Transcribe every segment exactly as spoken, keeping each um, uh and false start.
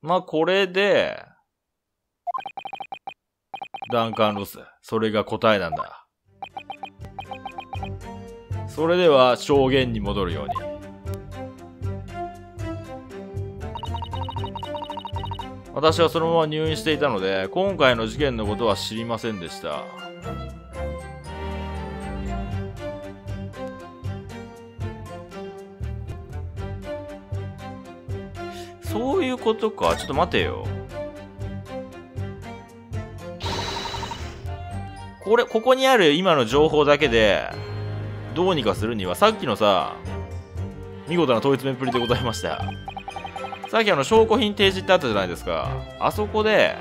まあ、これで、ダンカン・ロス。それが答えなんだ。それでは、証言に戻るように。私はそのまま入院していたので、今回の事件のことは知りませんでした。そういうことか。ちょっと待てよ。これ、ここにある今の情報だけで、どうにかするには、さっきのさ、見事な問い詰めっぷりでございました。さっきあの、証拠品提示ってあったじゃないですか。あそこで、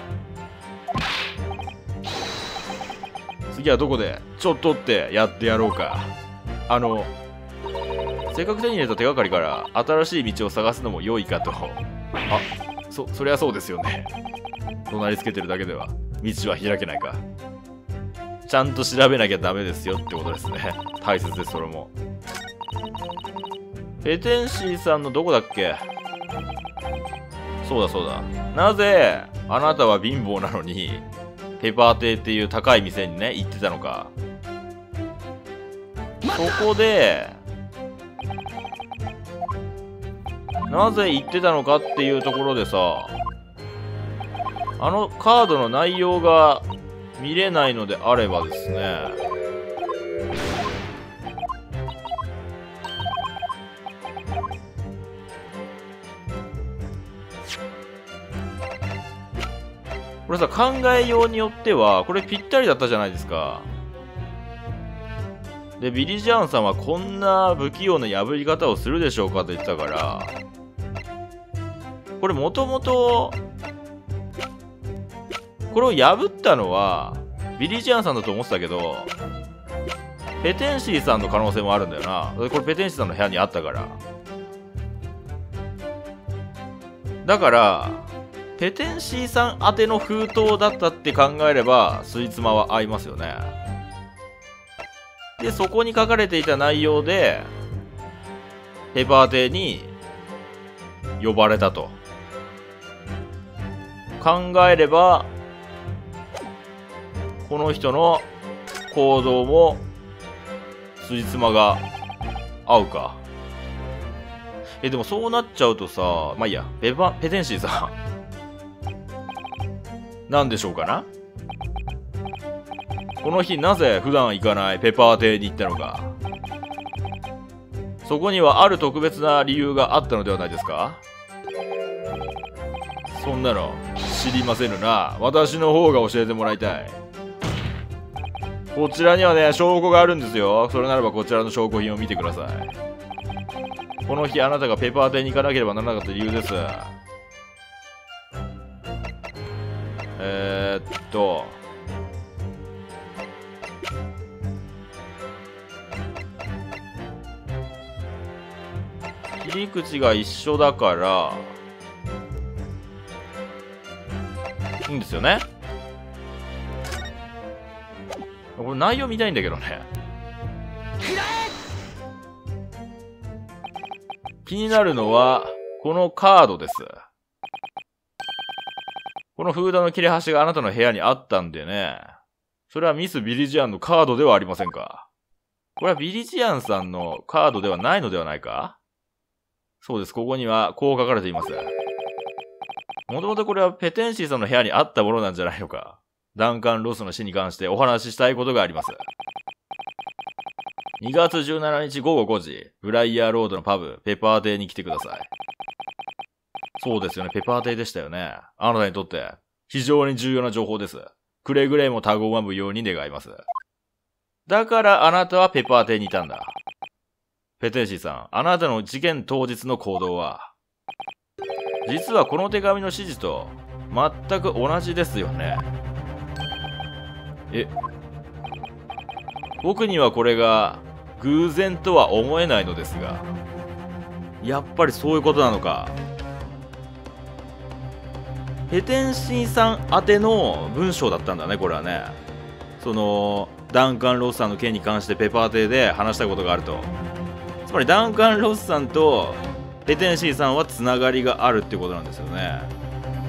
次はどこで、ちょっとってやってやろうか。あの、せっかく手に入れた手がかりから、新しい道を探すのも良いかと。あ、そ、そりゃそうですよね。怒鳴りつけてるだけでは、道は開けないか。ちゃんと調べなきゃダメですよってことですね。大切です、それも。ペテンシーさんのどこだっけ？そうだそうだ。なぜ、あなたは貧乏なのに、ペパー亭っていう高い店にね、行ってたのか。そこで、なぜ行ってたのかっていうところでさ、あのカードの内容が見れないのであればですね、これさ、考えようによっては、これぴったりだったじゃないですか。で、ビリジアンさんはこんな不器用な破り方をするでしょうかと言ってたから、これもともと、これを破ったのは、ビリジアンさんだと思ってたけど、ペテンシーさんの可能性もあるんだよな。これペテンシーさんの部屋にあったから。だから、ペテンシーさん宛ての封筒だったって考えれば、スイーツマは合いますよね。で、そこに書かれていた内容で、ペパー邸に呼ばれたと。考えれば、この人の行動も、つじつまが合うか。え、でもそうなっちゃうとさ、まあいいや、ペパ、ペテンシーさん。なんでしょうかな？この日なぜ普段行かないペパー邸に行ったのか。そこにはある特別な理由があったのではないですか？そんなの知りませぬな。私の方が教えてもらいたい。こちらにはね、証拠があるんですよ。それならばこちらの証拠品を見てください。この日あなたがペパー邸に行かなければならなかった理由です。えー、っと切り口が一緒だからいいんですよね。これ内容見たいんだけどね。気になるのはこのカードです。このフードの切れ端があなたの部屋にあったんでね。それはミス・ビリジアンのカードではありませんか？これはビリジアンさんのカードではないのではないか？そうです。ここにはこう書かれています。もともとこれはペテンシーさんの部屋にあったものなんじゃないのか。ダンカン・ロスの死に関してお話ししたいことがあります。にがつじゅうしちにちごごごじ、ブライヤーロードのパブ、ペパー邸に来てください。そうですよね。ペパー邸でしたよね。あなたにとって非常に重要な情報です。くれぐれも他言わむように願います。だからあなたはペパー邸にいたんだ。ペテンシーさん、あなたの事件当日の行動は、実はこの手紙の指示と全く同じですよね。え、僕にはこれが偶然とは思えないのですが、やっぱりそういうことなのか。ペテンシーさん宛ての文章だったんだね、これはね。そのダンカン・ロスさんの件に関してペパー邸で話したことがあると。つまりダンカン・ロスさんとペテンシーさんはつながりがあるってことなんですよね。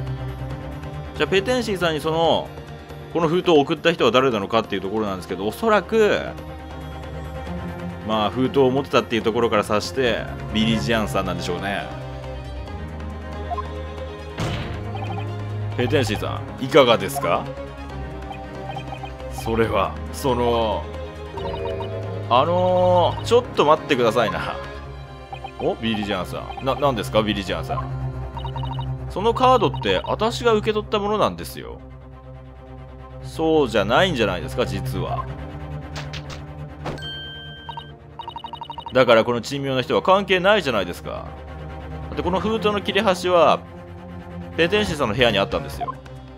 じゃあペテンシーさんにそのこの封筒を送った人は誰なのかっていうところなんですけど、おそらくまあ封筒を持ってたっていうところから察してビリジアンさんなんでしょうね。ペテンシーさんいかがですか？それはそのあのー、ちょっと待ってくださいな。お、ビリジアンさん。な、なんですかビリジアンさん。そのカードって私が受け取ったものなんですよ。そうじゃないんじゃないですか実は。だからこの珍妙な人は関係ないじゃないですか。だってこの封筒の切れ端はペテンシーさんの部屋にあったんですよ。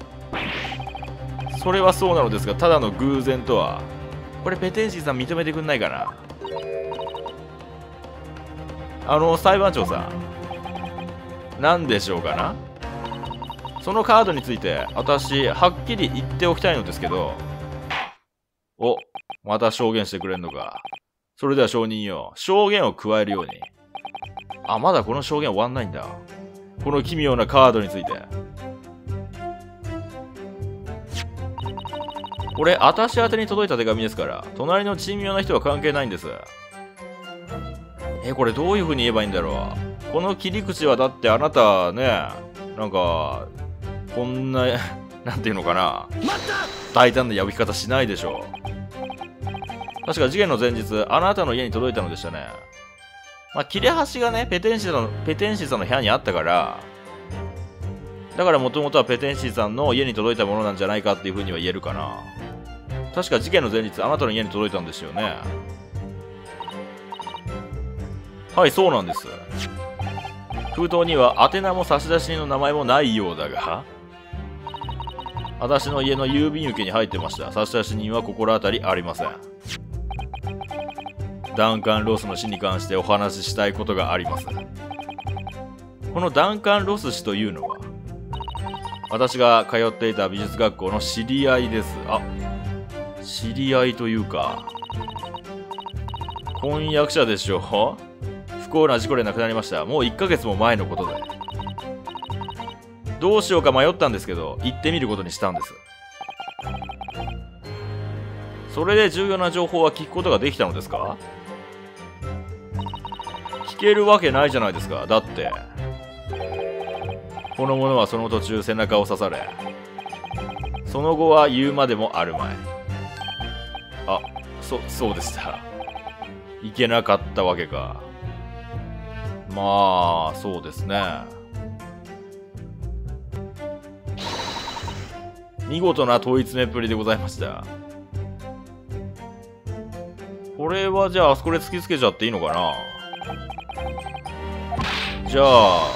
それはそうなのですが、ただの偶然とは。これペテンシーさん認めてくんないかな。あの裁判長さん、何でしょうかな。そのカードについて私はっきり言っておきたいのですけど。お、また証言してくれんのか。それでは証人よ、証言を加えるように。あ、まだこの証言終わんないんだ。この奇妙なカードについて。これ私宛てに届いた手紙ですから、隣の珍妙な人は関係ないんです。え、これどういう風に言えばいいんだろう。この切り口はだってあなたね、なんかこんななんていうのかな、大胆な破き方しないでしょう。確か事件の前日あなたの家に届いたのでしたね。まあ切れ端がねペテンシーさんのペテンシーさんの部屋にあったから、だからもともとはペテンシーさんの家に届いたものなんじゃないかっていう風には言えるかな。確か事件の前日あなたの家に届いたんですよね。はい、そうなんです。封筒には宛名も差出人の名前もないようだが、私の家の郵便受けに入ってました。差出人は心当たりありません。ダンカン・ロスの死に関してお話ししたいことがあります。このダンカン・ロス氏というのは私が通っていた美術学校の知り合いです。あ、知り合いというか婚約者でしょ。不幸な事故で亡くなりました。もういっかげつも前のことで。どうしようか迷ったんですけど行ってみることにしたんです。それで重要な情報は聞くことができたのですか？聞けるわけないじゃないですか。だってこの者はその途中背中を刺され、その後は言うまでもあるまい。あ、そ、そうでした。いけなかったわけか。まあそうですね。見事な問い詰めっぷりでございました。これはじゃああそこで突きつけちゃっていいのかな。じゃあ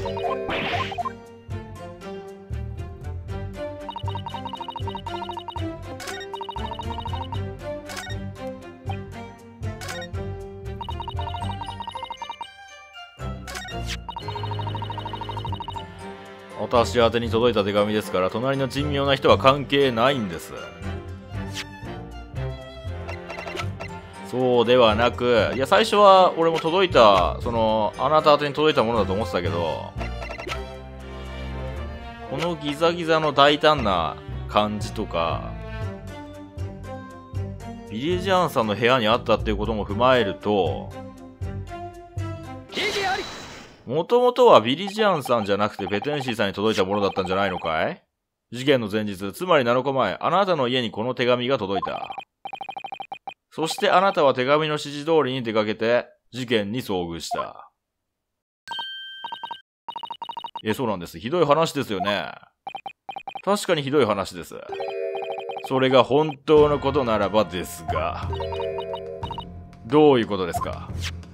私宛てに届いた手紙ですから、隣の珍妙な人は関係ないんです。そうではなく、いや最初は俺も届いた、そのあなた宛てに届いたものだと思ってたけど、このギザギザの大胆な感じとか、ビリジアンさんの部屋にあったっていうことも踏まえると、もともとはビリジアンさんじゃなくてペテンシーさんに届いたものだったんじゃないのかい？事件の前日、つまりなのかまえ、あなたの家にこの手紙が届いた。そしてあなたは手紙の指示通りに出かけて事件に遭遇した。え、そうなんです。ひどい話ですよね。確かにひどい話です。それが本当のことならばですが、どういうことですか？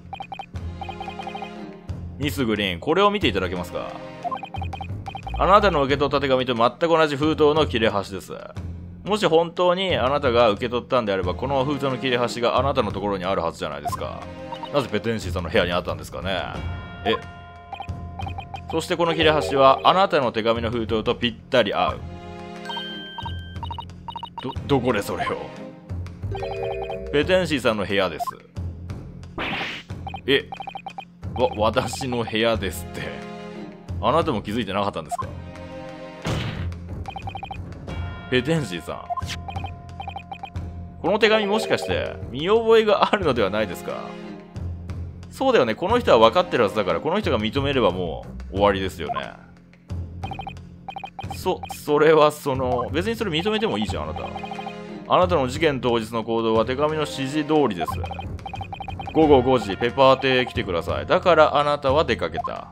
ミスグリーン、これを見ていただけますか？あなたの受け取った手紙と全く同じ封筒の切れ端です。もし本当にあなたが受け取ったんであれば、この封筒の切れ端があなたのところにあるはずじゃないですか。なぜペテンシーさんの部屋にあったんですかね。え、そしてこの切れ端はあなたの手紙の封筒とぴったり合う。ど、どこでそれを？ペテンシーさんの部屋です。え、わ、私の部屋ですって。あなたも気づいてなかったんですか？ ペテンシーさん。この手紙もしかして、見覚えがあるのではないですか？そうだよね。この人は分かってるはずだから、この人が認めればもう終わりですよね。そ、それはその、別にそれ認めてもいいじゃん、あなた。あなたの事件当日の行動は手紙の指示通りです。ごごごじ、ペパー邸へ来てください。だからあなたは出かけた。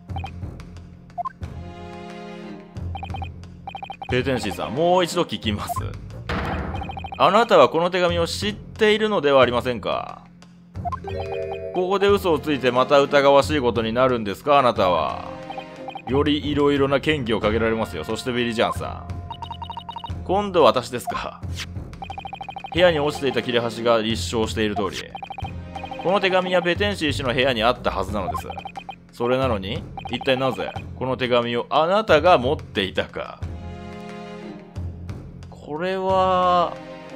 ペテンシーさん、もう一度聞きます。あなたはこの手紙を知っているのではありませんか？ここで嘘をついてまた疑わしいことになるんですか、あなたは。よりいろいろな嫌疑をかけられますよ。そしてビリジャンさん。今度は私ですか。部屋に落ちていた切れ端が立証している通り、この手紙はペテンシー氏の部屋にあったはずなのです。それなのに、一体なぜ、この手紙をあなたが持っていたか。これは、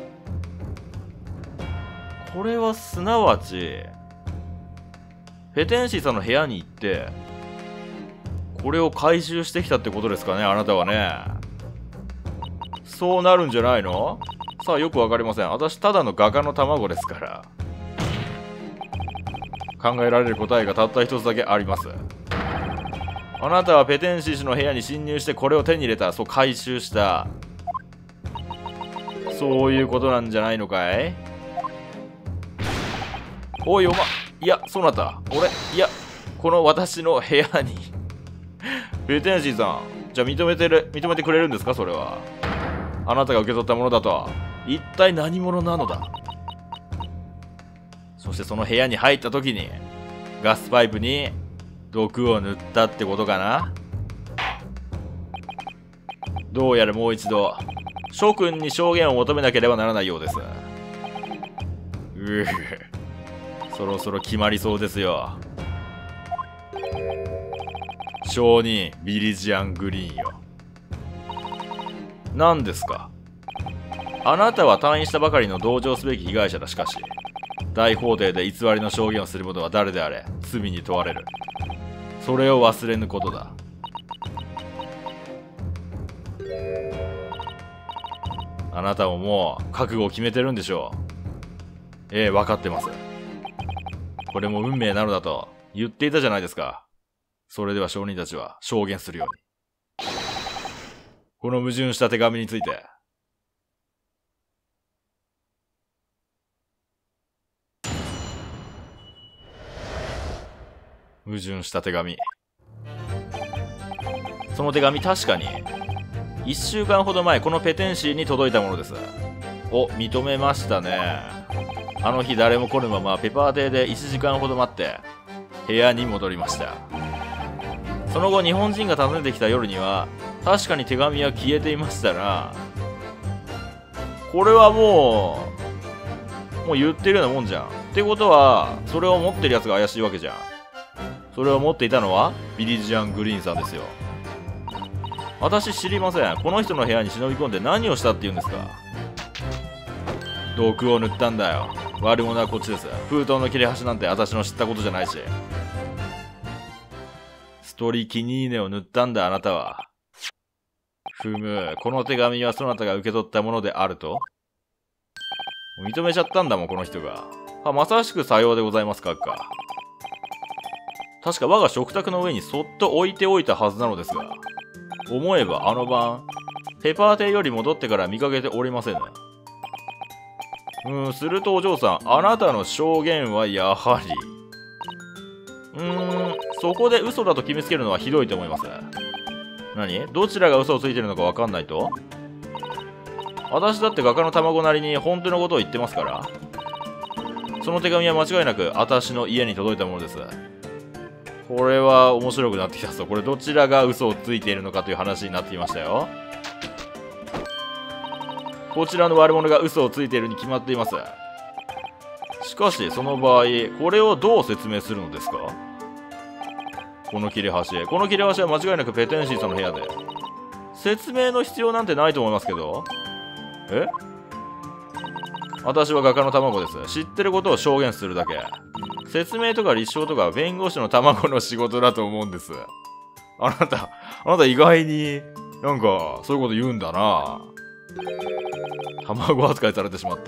これはすなわち、ペテンシーさんの部屋に行って、これを回収してきたってことですかね、あなたはね。そうなるんじゃないの？さあ、よくわかりません。私、ただの画家の卵ですから。考えられる答えがたった一つだけあります。あなたはペテンシー氏の部屋に侵入してこれを手に入れた。そう、回収した。そういうことなんじゃないのかい？おい、おま、いや、そうなった。俺、いや、この私の部屋に。ペテンシーさん、じゃあ認めてる、認めてくれるんですか、それは。あなたが受け取ったものだと。一体何者なのだ？そしてその部屋に入った時に、ガスパイプに毒を塗ったってことかな？どうやらもう一度、諸君に証言を求めなければならないようです。うぅ、そろそろ決まりそうですよ。証人、ビリジアン・グリーンよ。何ですか？あなたは退院したばかりの同情すべき被害者だ。しかし、大法廷で偽りの証言をする者は誰であれ、罪に問われる。それを忘れぬことだ。あなたももう覚悟を決めてるんでしょう。ええ、分かってます。これも運命なのだと言っていたじゃないですか。それでは証人たちは証言するように。この矛盾した手紙について。矛盾した手紙。その手紙確かに、一週間ほど前このペテンシーに届いたものです。お、認めましたね。あの日誰も来ぬままペパー邸でいちじかんほど待って、部屋に戻りました。その後日本人が訪ねてきた夜には、確かに手紙は消えていましたが、これはもう、もう言ってるようなもんじゃん。ってことは、それを持ってるやつが怪しいわけじゃん。それを持っていたのはビリジアン・グリーンさんですよ。私知りません。この人の部屋に忍び込んで何をしたって言うんですか？毒を塗ったんだよ。悪者はこっちです。封筒の切れ端なんて私の知ったことじゃないし。ストリキニーネを塗ったんだ、あなたは。ふむ、この手紙はそなたが受け取ったものであると？認めちゃったんだもん、この人が。あ、まさしくさようでございますか、か。確か我が食卓の上にそっと置いておいたはずなのですが、思えばあの晩、ペパー邸より戻ってから見かけておりませんね。うーん、するとお嬢さん、あなたの証言はやはり。うーん、そこで嘘だと決めつけるのはひどいと思います。何？どちらが嘘をついてるのかわかんないと？私だって画家の卵なりに本当のことを言ってますから。その手紙は間違いなく私の家に届いたものです。これは面白くなってきたぞ。これどちらが嘘をついているのかという話になってきましたよ。こちらの悪者が嘘をついているに決まっています。しかし、その場合、これをどう説明するのですか？この切れ端。この切れ端は間違いなくペテンシーさんの部屋で。説明の必要なんてないと思いますけど。え？私は画家の卵です。知ってることを証言するだけ。説明とか立証とか弁護士の卵の仕事だと思うんです。あなた、あなた意外になんかそういうこと言うんだな。 卵扱いされてしまった。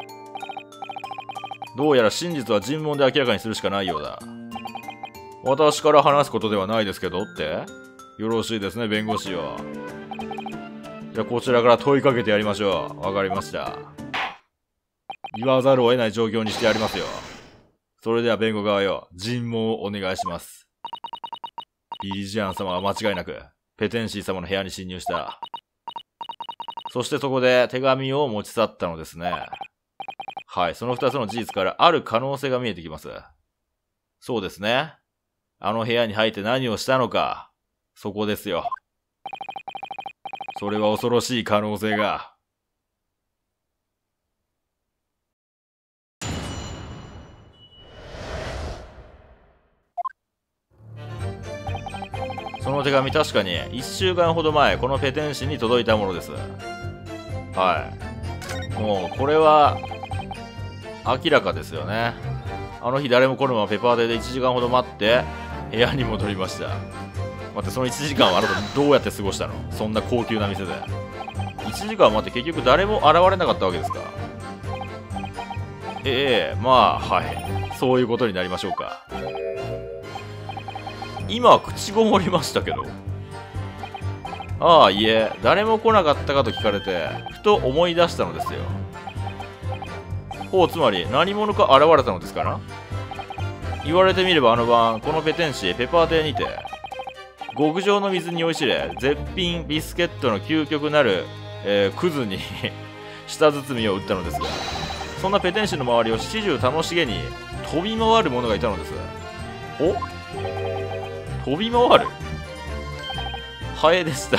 どうやら真実は尋問で明らかにするしかないようだ。私から話すことではないですけどって？よろしいですね、弁護士よ。じゃあこちらから問いかけてやりましょう。わかりました。言わざるを得ない状況にしてやりますよ。それでは弁護側よ、尋問をお願いします。ビリジアン様は間違いなく、ペテンシー様の部屋に侵入した。そしてそこで手紙を持ち去ったのですね。はい、その二つの事実からある可能性が見えてきます。そうですね。あの部屋に入って何をしたのか。そこですよ。それは恐ろしい可能性が。その手紙確かにいっしゅうかんほど前、このペテン市に届いたものです。はい。もう、これは、明らかですよね。あの日誰も来るままペパーデーでいちじかんほど待って、部屋に戻りました。待って、そのいちじかんはあなたどうやって過ごしたの？そんな高級な店で。いちじかん待って結局誰も現れなかったわけですか？ええ、まあ、はい。そういうことになりましょうか。今、口ごもりましたけど。ああ、いえ、誰も来なかったかと聞かれて、ふと思い出したのですよ。ほう、つまり、何者か現れたのですかな？言われてみればあの晩、このペテン市、ペパー亭にて、極上の水に酔いしれ、絶品ビスケットの究極なる、えー、クズに、舌包みを打ったのですが、そんなペテン市の周りを始終楽しげに、飛び回る者がいたのです。お？飛び回る？ハエでした。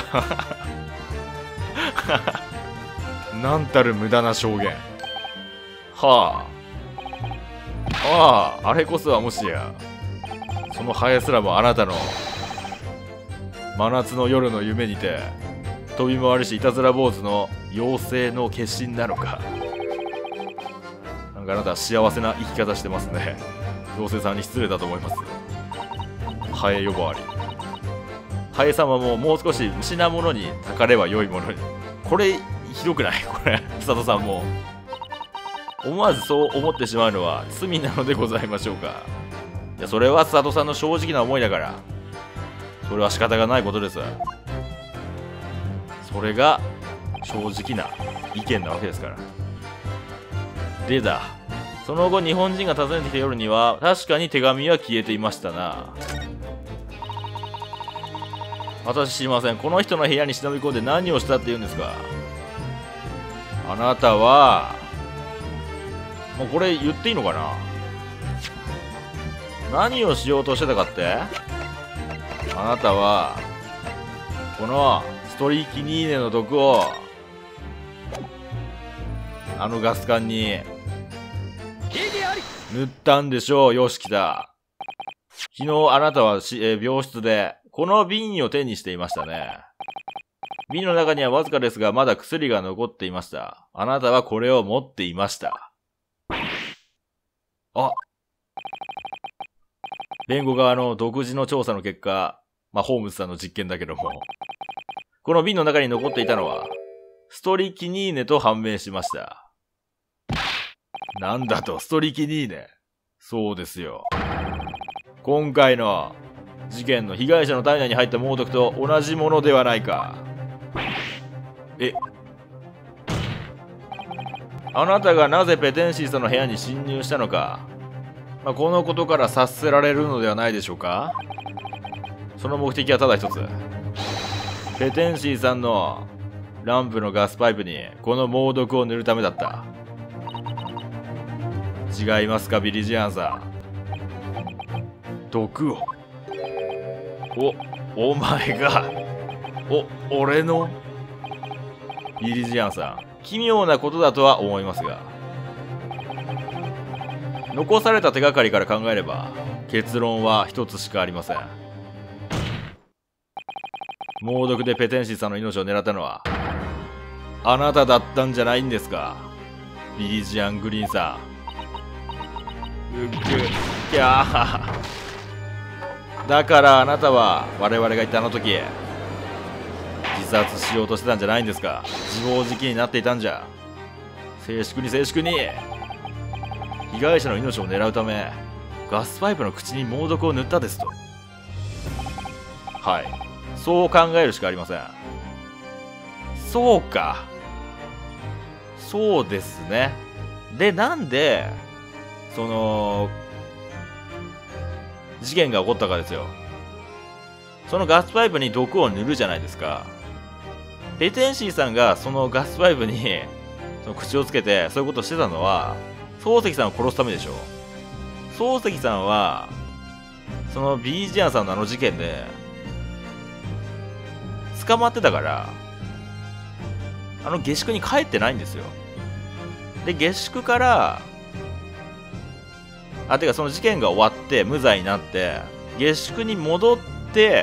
なんたる無駄な証言。はあ。ああ、あれこそはもしや、そのハエすらもあなたの真夏の夜の夢にて、飛び回りしいたずら坊主の妖精の化身なのか。なんかあなたは幸せな生き方してますね。妖精さんに失礼だと思います。ハエ呼ばわり。ハエ様ももう少し品物にたかれば良いものに。これ、ひどくない？これ、佐藤さんも。思わずそう思ってしまうのは罪なのでございましょうか。いや、それは佐藤さんの正直な思いだから。それは仕方がないことです。それが正直な意見なわけですから。でだ。その後日本人が訪ねてきた夜には確かに手紙は消えていましたな。私知りません。この人の部屋に忍び込んで何をしたって言うんですか？あなたは、もうこれ言っていいのかな？何をしようとしてたかって？あなたは、このストリキニーネの毒を、あのガス管に、塗ったんでしょう、よしきた。昨日あなたはし、えー、病室で、この瓶を手にしていましたね。瓶の中にはわずかですが、まだ薬が残っていました。あなたはこれを持っていました。あ。弁護側の独自の調査の結果、まあ、ホームズさんの実験だけども、この瓶の中に残っていたのは、ストリキニーネと判明しました。なんだと、ストリキニーネ。そうですよ。今回の事件の被害者の体内に入った猛毒と同じものではないか。え、あなたがなぜペテンシーさんの部屋に侵入したのか、まあ、このことから察せられるのではないでしょうか。その目的はただ一つ。ペテンシーさんのランプのガスパイプにこの猛毒を塗るためだった。違いますか、ビリジアンさん。毒を。お、お前が、お、俺のビリジアンさん。奇妙なことだとは思いますが。残された手がかりから考えれば、結論は一つしかありません。猛毒でペテンシーさんの命を狙ったのは、あなただったんじゃないんですか、ビリジアン・グリーンさん。うっく、きゃー。だからあなたは、我々が言ったあの時、 殺しようとしてたんじゃないんですか。自暴自棄になっていたんじゃ。静粛に静粛に。被害者の命を狙うためガスパイプの口に猛毒を塗ったですと。はい、そう考えるしかありません。そうか、そうですね。で、なんでその事件が起こったかですよ。そのガスパイプに毒を塗るじゃないですか。ペテンシーさんがそのガスパイプにその口をつけてそういうことをしてたのは漱石さんを殺すためでしょ。漱石さんはそのビージアンさんのあの事件で捕まってたから、あの下宿に帰ってないんですよ。で、下宿からあてかその事件が終わって無罪になって下宿に戻って、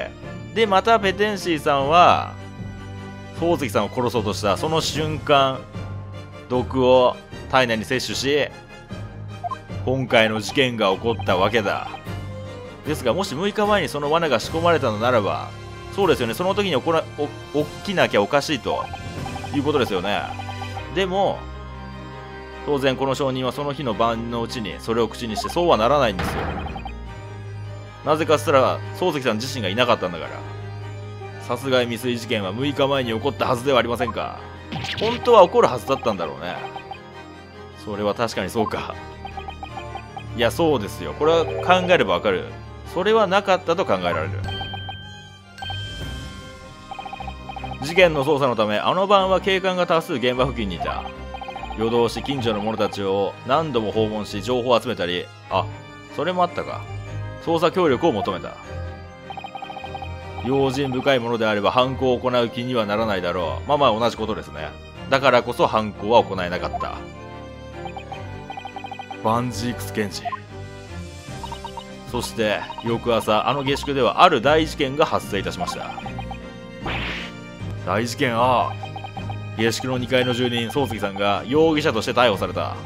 でまたペテンシーさんは漱石さんを殺そうとしたその瞬間毒を体内に摂取し今回の事件が起こったわけだ。ですが、もしむいかまえにその罠が仕込まれたのならば、そうですよね、その時に起こらお起きなきゃおかしいということですよね。でも当然この証人はその日の晩のうちにそれを口にして、そうはならないんですよ。なぜかっつったら漱石さん自身がいなかったんだから。殺害未遂事件はむいかまえに起こったはずではありませんか。本当は起こるはずだったんだろうね。それは確かにそうか。いや、そうですよ。これは考えればわかる。それはなかったと考えられる。事件の捜査のため、あの晩は警官が多数現場付近にいた。夜通し近所の者たちを何度も訪問し情報を集めたり、あ、それもあったか。捜査協力を求めた。用心深いものであれば犯行を行う気にはならないだろう。まあまあ同じことですね。だからこそ犯行は行えなかった。バンジークス検事。そして翌朝、あの下宿ではある大事件が発生いたしました。大事件、ああ、下宿のにかいの住人漱石さんが容疑者として逮捕された。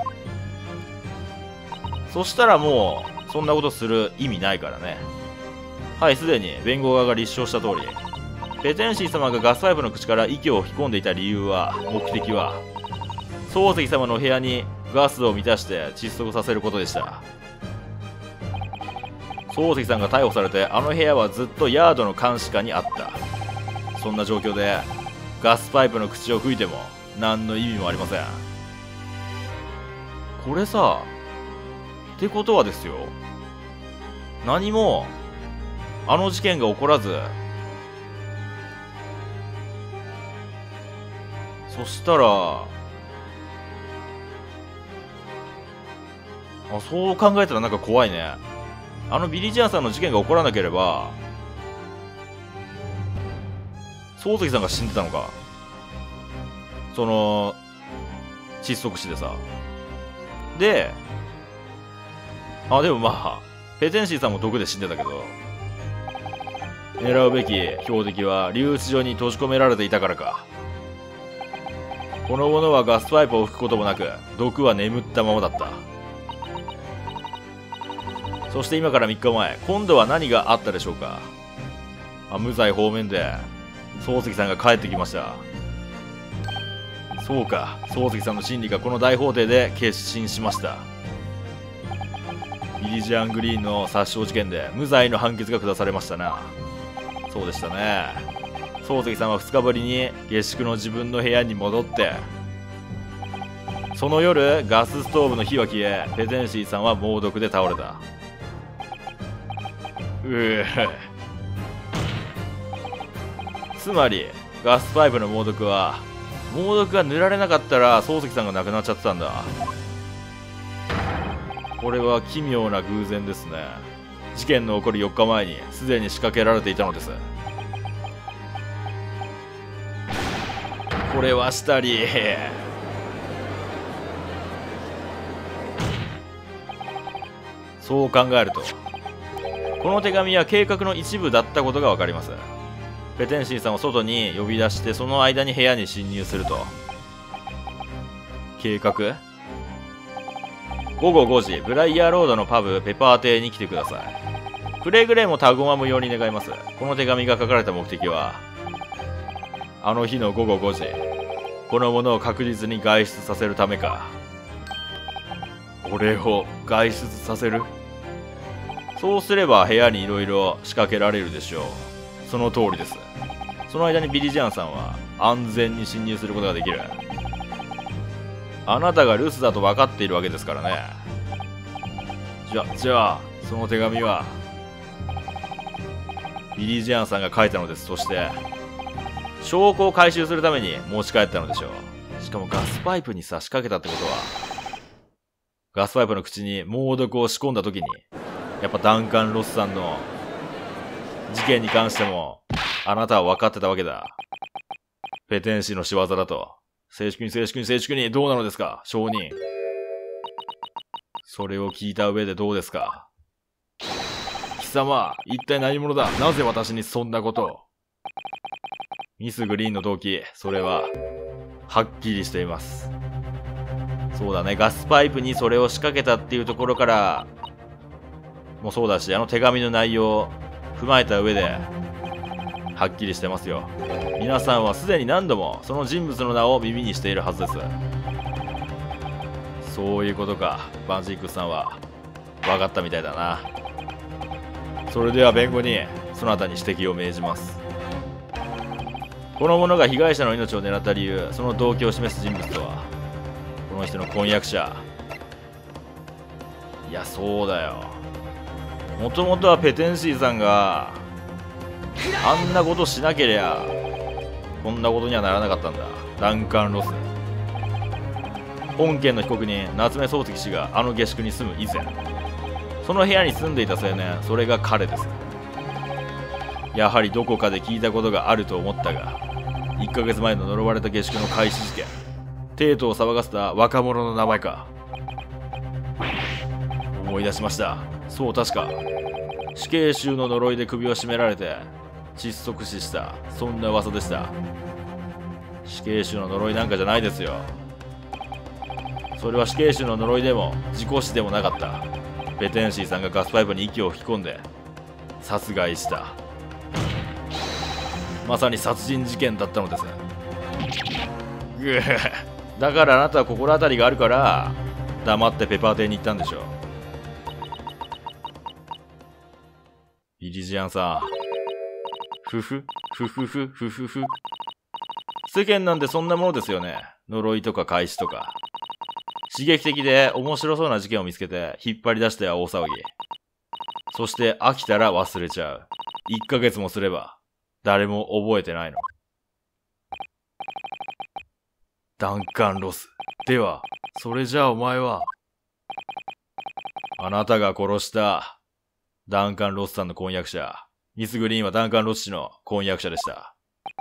そしたらもうそんなことする意味ないからね。はい、すでに弁護側が立証した通り、ペテンシー様がガスパイプの口から息を吹き込んでいた理由は、目的は漱石様の部屋にガスを満たして窒息させることでした。漱石さんが逮捕されて、あの部屋はずっとヤードの監視下にあった。そんな状況でガスパイプの口を吹いても何の意味もありません。これさ、ってことはですよ、何もあの事件が起こらず、そしたら、あ、そう考えたらなんか怖いね。あのビリジアンさんの事件が起こらなければ漱石さんが死んでたのか。その窒息死でさ。で、あ、でもまあペテンシーさんも毒で死んでたけど、狙うべき標的は留置所に閉じ込められていたからか。この者はガスパイプを吹くこともなく、毒は眠ったままだった。そして今からみっかまえ、今度は何があったでしょうか。あ、無罪方面で漱石さんが帰ってきました。そうか、漱石さんの審理がこの大法廷で結審しました。ビリジアングリーンの殺傷事件で無罪の判決が下されましたな。そうでしたね。漱石さんはふつかぶりに下宿の自分の部屋に戻って、その夜ガスストーブの火は消え、ペテンシーさんは猛毒で倒れた。うぅ、つまりガスパイプの猛毒は、猛毒が塗られなかったら漱石さんが亡くなっちゃってたんだ。これは奇妙な偶然ですね。事件の起こるよっかまえにすでに仕掛けられていたのです。これはしたり、そう考えるとこの手紙は計画の一部だったことがわかります。ペテンシーさんを外に呼び出して、その間に部屋に侵入すると。計画、ごごごじ、ブライヤーロードのパブペパー邸に来てください。くれぐれも他言は無用に願います。この手紙が書かれた目的は、 あの日のごごごじ。この者を確実に外出させるためか。俺を外出させる？そうすれば部屋に色々仕掛けられるでしょう。その通りです。その間にビリジアンさんは安全に侵入することができる。あなたが留守だと分かっているわけですからね。じゃ、じゃあ、その手紙は、ビリジアンさんが書いたのです。そして、証拠を回収するために持ち帰ったのでしょう。しかもガスパイプに差し掛けたってことは、ガスパイプの口に猛毒を仕込んだ時に、やっぱダンカン・ロスさんの事件に関しても、あなたは分かってたわけだ。ペテン師の仕業だと。静粛に静粛に静粛に、どうなのですか、証人。それを聞いた上でどうですか。貴様、一体何者だ。なぜ私にそんなことを。ミス・グリーンの動機、それは、はっきりしています。そうだね、ガスパイプにそれを仕掛けたっていうところから、もうそうだし、あの手紙の内容を踏まえた上で、はっきりしてますよ。皆さんはすでに何度もその人物の名を耳にしているはずです。そういうことか。バンジークスさんは分かったみたいだな。それでは弁護人、そなたに指摘を命じます。この者が被害者の命を狙った理由、その動機を示す人物とは、この人の婚約者。いや、そうだよ。もともとはペテンシーさんがあんなことしなけりゃこんなことにはならなかったんだ。ダンカン・ロス。本件の被告人夏目漱石氏があの下宿に住む以前、その部屋に住んでいた青年、それが彼です。やはりどこかで聞いたことがあると思ったが、いっかげつまえの呪われた下宿の開始事件、帝都を騒がせた若者の名前か。思い出しました。そう、確か死刑囚の呪いで首を絞められて窒息死した、そんな噂でした。死刑囚の呪いなんかじゃないですよ。それは死刑囚の呪いでも事故死でもなかった。ペテンシーさんがガスパイプに息を吹き込んで殺害した、まさに殺人事件だったのです。ぐぅ、だからあなたは心当たりがあるから黙ってペパー邸に行ったんでしょう。ビリジアンさん、ふふふふふふふふ。世間なんてそんなものですよね。呪いとか開始とか。刺激的で面白そうな事件を見つけて引っ張り出しては大騒ぎ。そして飽きたら忘れちゃう。いっかげつもすれば誰も覚えてないの。ダンカン・ロス。では、それじゃあお前は。あなたが殺したダンカン・ロスさんの婚約者。ミス・グリーンはダンカン・ロス氏の婚約者でした。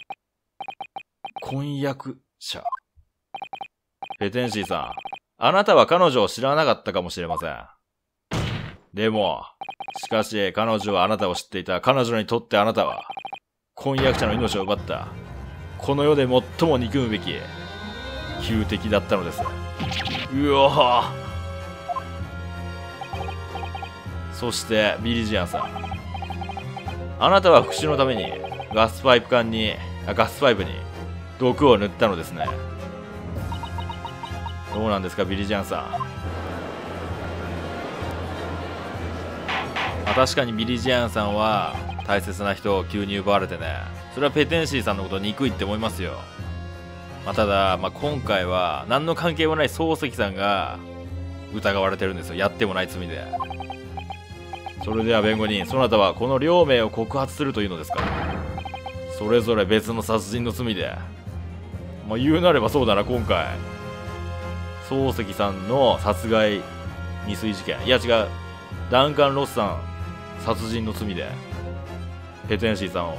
婚約者。ペテンシーさん、あなたは彼女を知らなかったかもしれません。でも、しかし彼女はあなたを知っていた。彼女にとってあなたは、婚約者の命を奪った。この世で最も憎むべき、仇敵だったのです。うおぉ。そして、ビリジアンさん。あなたは復讐のために、ガスパイプ管に、あ、ガスパイプに、毒を塗ったのですね。どうなんですか、ビリジアンさん。まあ、確かにビリジアンさんは大切な人を急に奪われてね、それはペテンシーさんのこと憎いって思いますよ。まあ、ただ、まあ、今回は何の関係もない漱石さんが疑われてるんですよ。やってもない罪で。それでは弁護人、そなたはこの両名を告発するというのですか。それぞれ別の殺人の罪で。まあ、言うなればそうだな、今回漱石さんの殺害未遂事件、いや違う、ダンカン・ロスさん殺人の罪でペテンシーさんを、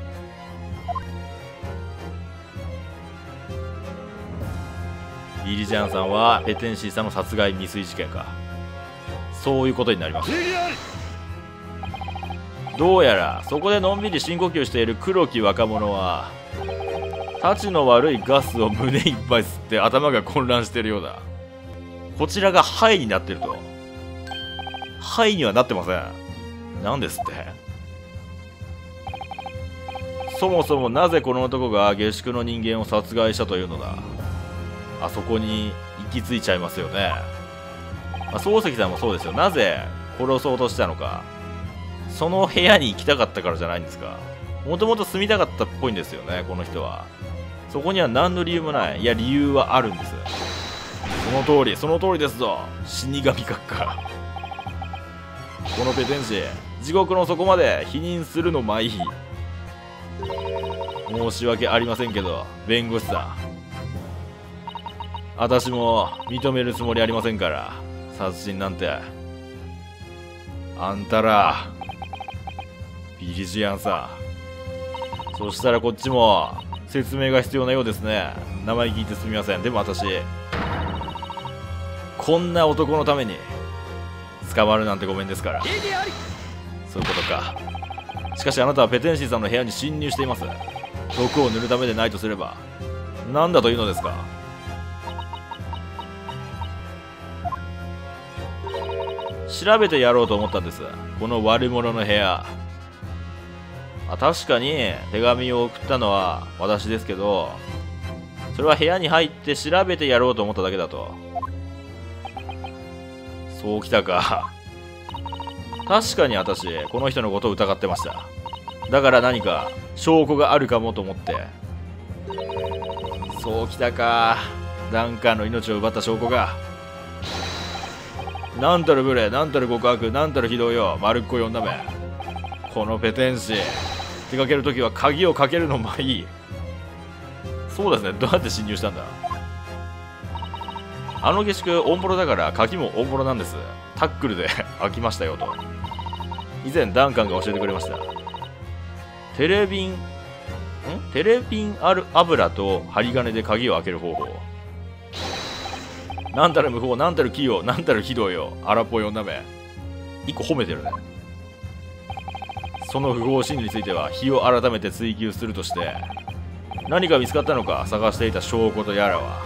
ビリジャンさんはペテンシーさんの殺害未遂事件か。そういうことになります。どうやらそこでのんびり深呼吸している黒き若者はたちの悪いガスを胸いっぱい吸って頭が混乱しているようだ。こちらがハイになってると。ハイにはなってません。なんですって。 そもそもなぜこの男が下宿の人間を殺害したというのだ。あそこに行き着いちゃいますよね。まあ、漱石さんもそうですよ。なぜ殺そうとしたのか。その部屋に行きたかったからじゃないんですか。もともと住みたかったっぽいんですよね、この人は。そこには何の理由もない。いや、理由はあるんです。その通り、その通りですぞ。死神閣下。このペテン師、地獄の底まで否認するのまいい。申し訳ありませんけど、弁護士さん。私も認めるつもりありませんから、殺人なんて。あんたら、ビリジアンさん。そしたらこっちも、説明が必要なようですね。名前聞いてすみません。でも私、こんな男のために、捕まるなんてごめんですから。そういうことか。しかしあなたはペテンシーさんの部屋に侵入しています。毒を塗るためでないとすれば、何だというのですか。調べてやろうと思ったんです。この悪者の部屋。あ、確かに手紙を送ったのは私ですけど、それは部屋に入って調べてやろうと思っただけだと。そうきたか。確かに私、この人のことを疑ってました。だから何か証拠があるかもと思って。そうきたか。ダンカーの命を奪った証拠が。なんたる無礼、なんたる極悪、なんたる非道よ、丸っこい女め。このペテン師、出かけるときは鍵をかけるのもいい。そうですね、どうやって侵入したんだ。あの下宿、オンボロだから鍵もオンボロなんです。タックルで開きましたよと。以前ダンカンが教えてくれました。テレビン、んテレビンある油と針金で鍵を開ける方法。なんたる無法、なんたる器用、なんたる非道よ。荒っぽい女め。一個褒めてるね。その不法侵入については、日を改めて追求するとして、何か見つかったのか探していた証拠とやらは。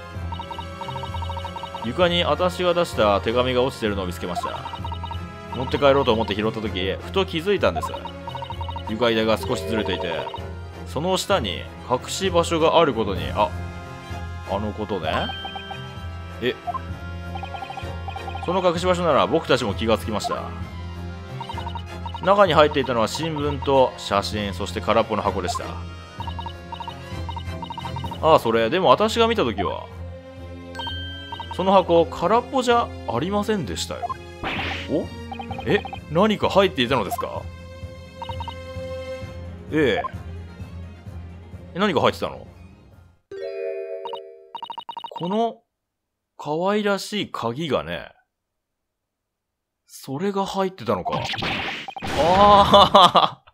床に私が出した手紙が落ちてるのを見つけました。持って帰ろうと思って拾ったとき、ふと気づいたんです。床板が少しずれていて、その下に隠し場所があることに、あ、あのことね。え、その隠し場所なら僕たちも気がつきました。中に入っていたのは新聞と写真、そして空っぽの箱でした。ああ、それ、でも私が見たときは、その箱、空っぽじゃありませんでしたよ。お？え、何か入っていたのですか？ええ。え、何か入ってたの？この、可愛らしい鍵がね、それが入ってたのか。ああ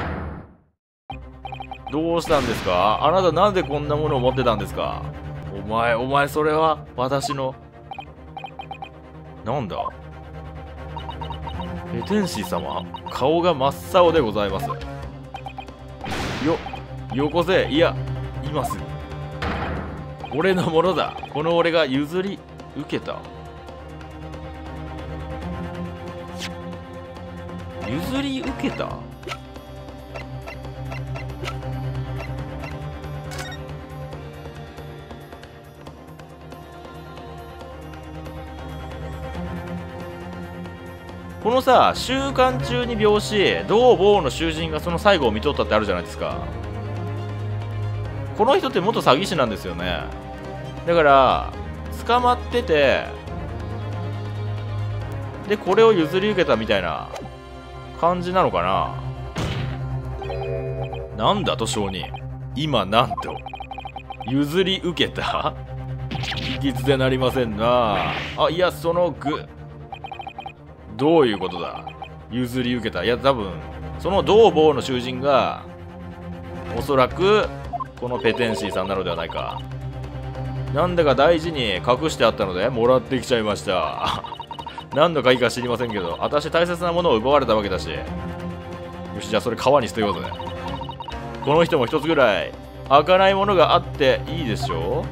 どうしたんですか？あなたなんでこんなものを持ってたんですか？お前、お前、それは私の、なんだ？ペテンシー様、顔が真っ青でございます。よ、よこせ、いや、今すぐ。俺のものだ。この俺が譲り受けた。譲り受けた？このさ、週刊中に病死、同某の囚人がその最後を見とったってあるじゃないですか。この人って元詐欺師なんですよね。だから捕まってて、でこれを譲り受けたみたいな感じなのかな。なんだと証人、今なんと譲り受けた？聞き捨てなりませんな。あ、いや、その具どういうことだ？譲り受けた。いや、多分その同坊の囚人がおそらくこのペテンシーさんなのではないか。なんだか大事に隠してあったのでもらってきちゃいました何の鍵か知りませんけど、私大切なものを奪われたわけだし。よし、じゃあそれ川に捨てようぜ。この人も一つぐらい開かないものがあっていいでしょ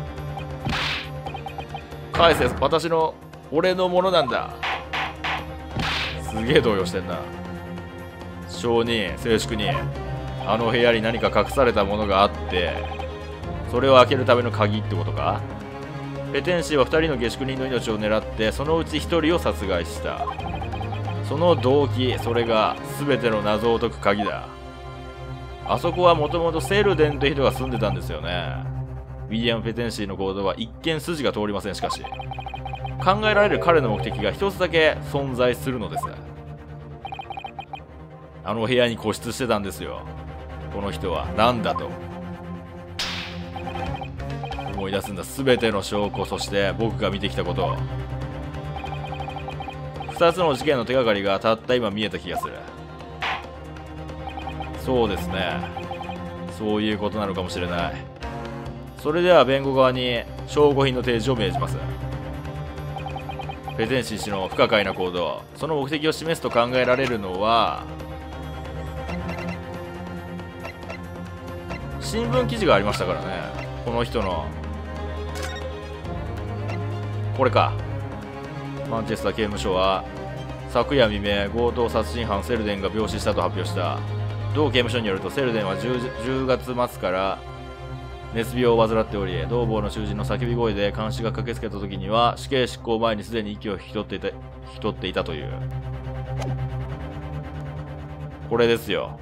う。返せ、私の、俺のものなんだ。すげえ動揺してんな。証人、静粛に。 あの部屋に何か隠されたものがあって、それを開けるための鍵ってことか。ペテンシーはふたりの下宿人の命を狙ってそのうちひとりを殺害した。その動機、それが全ての謎を解く鍵だ。あそこはもともとセルデンという人が住んでたんですよね。ウィリアム・ペテンシーの行動は一見筋が通りません。しかし考えられる彼の目的が一つだけ存在するのです。あの部屋に固執してたんですよ、この人は。何だと思い出すんだ。全ての証拠、そして僕が見てきたこと。ふたつの事件の手がかりがたった今見えた気がする。そうですね、そういうことなのかもしれない。それでは弁護側に証拠品の提示を命じます。ペテンシー氏の不可解な行動、その目的を示すと考えられるのは、新聞記事がありましたからね。この人のこれか。マンチェスター刑務所は昨夜未明、強盗殺人犯セルデンが病死したと発表した。同刑務所によると、セルデンは 10, じゅうがつ末から熱病を患っており、同房の囚人の叫び声で監視が駆けつけた時には死刑執行前にすでに息を引き取っていた引き取っていたという。これですよ。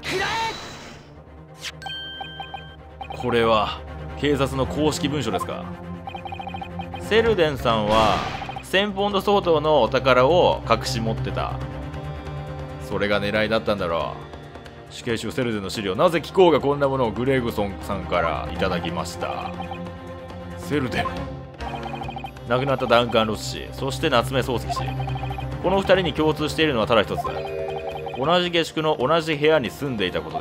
これは警察の公式文書ですか。セルデンさんはせんポンド相当のお宝を隠し持ってた。それが狙いだったんだろう。死刑囚セルデンの資料、なぜ機構がこんなものをグレグソンさんからいただきました。セルデン、亡くなったダンカン・ロス氏、そして夏目漱石氏、このふたりに共通しているのはただ一つ、同じ下宿の同じ部屋に住んでいたことです。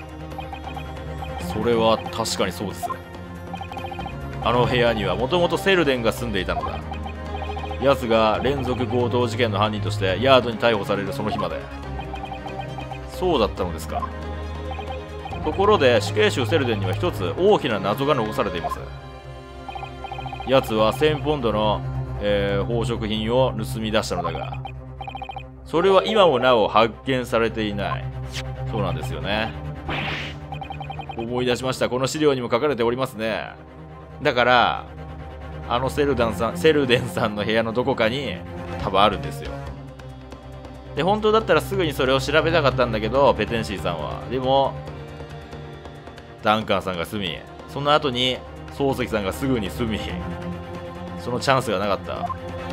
それは確かにそうです。あの部屋にはもともとセルデンが住んでいたのだ。奴が連続強盗事件の犯人としてヤードに逮捕されるその日まで。そうだったのですか。ところで死刑囚セルデンには一つ大きな謎が残されています。奴はせんポンドの、えー、宝飾品を盗み出したのだが、それは今もなお発見されていない。そうなんですよね。思い出しました。この資料にも書かれておりますね。だからあのセルダンさんセルデンさんの部屋のどこかに多分あるんですよ。で、本当だったらすぐにそれを調べたかったんだけど、ペテンシーさんは。でもダンカンさんが住み、その後に漱石さんがすぐに住み、そのチャンスがなかった。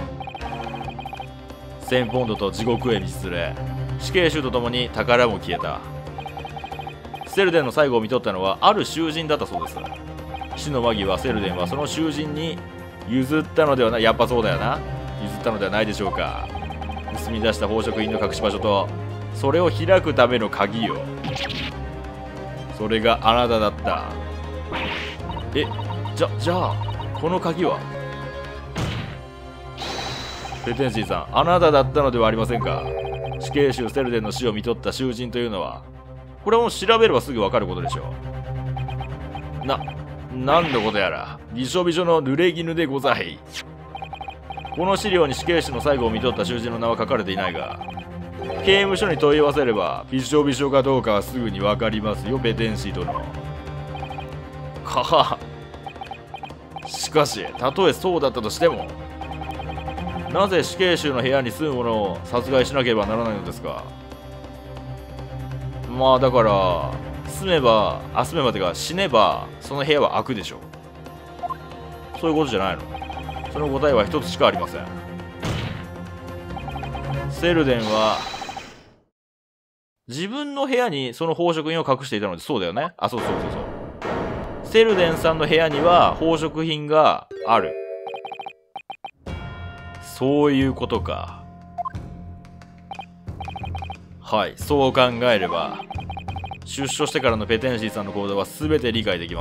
せんポンドと地獄へ道連れ、死刑囚とともに宝も消えた。セルデンの最後を見とったのはある囚人だったそうです。死の間際、セルデンはその囚人に譲ったのではない、やっぱそうだよな、譲ったのではないでしょうか。盗み出した宝飾品の隠し場所とそれを開くための鍵を。それがあなただった。え、じゃ、じゃあこの鍵は。ペテンシーさん、あなただったのではありませんか。死刑囚セルデンの死を見とった囚人というのは、これはもう調べればすぐ分かることでしょう。な、何のことやら、びしょびしょの濡れ衣でござい。この資料に死刑囚の最後を見とった囚人の名は書かれていないが、刑務所に問い合わせればびしょびしょかどうかはすぐに分かりますよ、ペテンシー殿。はは。しかし、たとえそうだったとしても、なぜ死刑囚の部屋に住む者を殺害しなければならないのですか。まあだから住めばあ住めばてか死ねばその部屋は開くでしょ。そういうことじゃないの。その答えは一つしかありません。セルデンは自分の部屋にその宝飾品を隠していたので、そうだよね。あ、そうそうそうそう。セルデンさんの部屋には宝飾品がある。そういうことか。はい、そう考えれば出所してからのペテンシーさんの行動は全て理解できます。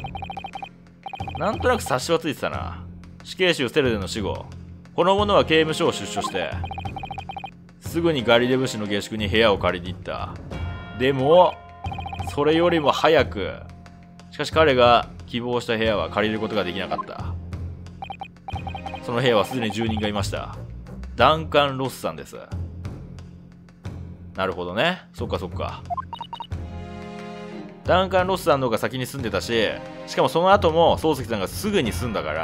なんとなく察しはついてたな。死刑囚セルデンの死後、この者は刑務所を出所してすぐにガリレブ市の下宿に部屋を借りに行った。でもそれよりも早く、しかし彼が希望した部屋は借りることができなかった。その部屋はすでに住人がいました。ダンカン・ロスさんです。なるほどね。そっかそっか。 ダンカン・ロスさんの方が先に住んでたし、しかもその後も漱石さんがすぐに住んだから、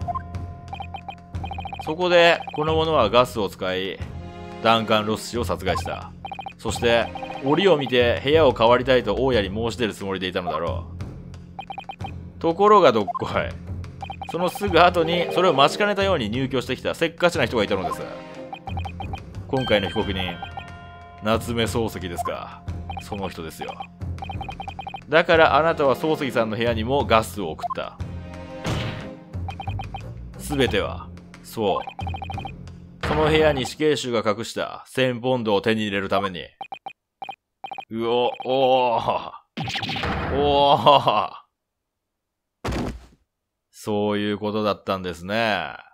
そこでこの者はガスを使い、ダンカン・ロス氏を殺害した。そして、檻を見て部屋を変わりたいと大家に申し出るつもりでいたのだろう。ところがどっこい。そのすぐ後にそれを待ちかねたように入居してきたせっかちな人がいたのです。今回の被告人、夏目漱石ですか。その人ですよ。だからあなたは漱石さんの部屋にもガスを送った。すべては、そう。その部屋に死刑囚が隠したせんポンドを手に入れるために。うお、おー。おー。そういうことだったんですね。